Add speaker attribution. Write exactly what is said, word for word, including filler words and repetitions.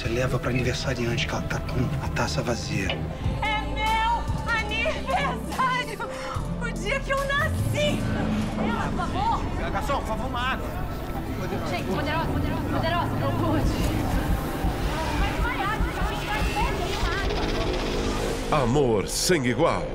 Speaker 1: Você leva pra aniversariante, que ela tá com a taça vazia.
Speaker 2: É meu aniversário! O dia que eu nasci! Ela, por favor!
Speaker 3: Garçom, por favor, uma água.
Speaker 2: Gente, poderosa, poderosa, poderosa, não pude. Vai desmaiar, a gente vai perder uma água.
Speaker 4: Amor sem igual.